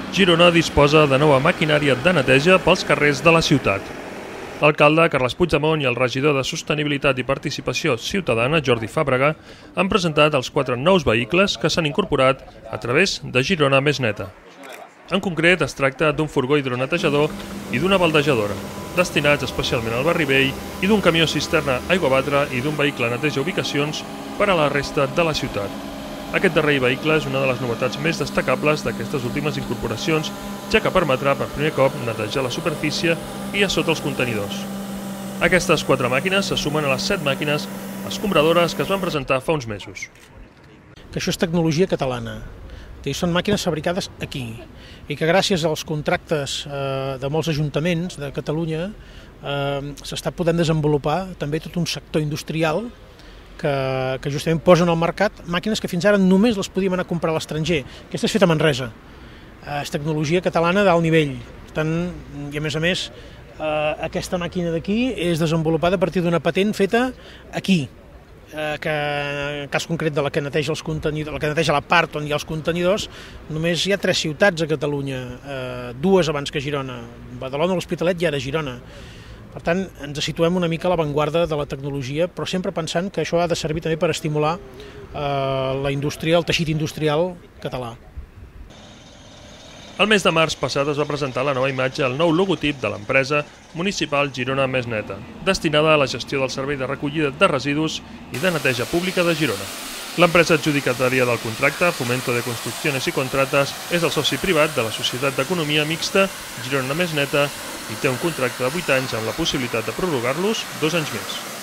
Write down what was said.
Girona disposa de nova maquinària de neteja pels carrers de la ciutat. L'alcalde Carles Puigdemont i el regidor de Sostenibilitat i Participació Ciutadana, Jordi Fàbrega, han presentat els 4 nous vehicles que s'han incorporat a través de Girona Més Neta. En concret, es tracta d'un furgó hidronetejador i d'una baldejadora, destinats especialment al barri vell, i d'un camió cisterna aigua batre i d'un vehicle neteja ubicacions per a la resta de la ciutat. Aquest darrer vehicle és una de les novetats més destacables d'aquestes últimes incorporacions, ja que permetrà per primer cop netejar la superfície i a sota els contenidors. Aquestes 4 màquines se sumen a les 7 màquines escombradores que es van presentar fa uns mesos. Que això és tecnologia catalana. Són màquines fabricades aquí i que gràcies als contractes de molts ajuntaments de Catalunya s'està podent desenvolupar també tot un sector industrial que justament posen al mercat màquines que fins ara només les podíem anar a comprar a l'estranger. Aquesta és feta a Manresa. És tecnologia catalana d'alt nivell. I a més, aquesta màquina d'aquí és desenvolupada a partir d'una patent feta aquí, que en cas concret de la que neteja els contenidors, la que neteja la part on hi ha els contenidors, només hi ha 3 ciutats a Catalunya, 2 abans que Girona, Badalona, l'Hospitalet i ara Girona. Per tant, ens situem una mica a l'avantguarda de la tecnologia, però sempre pensant que això ha de servir també per estimular la indústria, el teixit industrial català. El mes de març passat es va presentar la nova imatge, el nou logotip de l'empresa municipal Girona Més Neta, destinada a la gestió del servei de recollida de residus i de neteja pública de Girona. L'empresa adjudicatària del contracte, Fomento de Construcciones y Contratas, és el soci privat de la Societat d'Economia Mixta Girona Més Neta i té un contracte de 8 anys amb la possibilitat de prorrogar-los 2 anys més.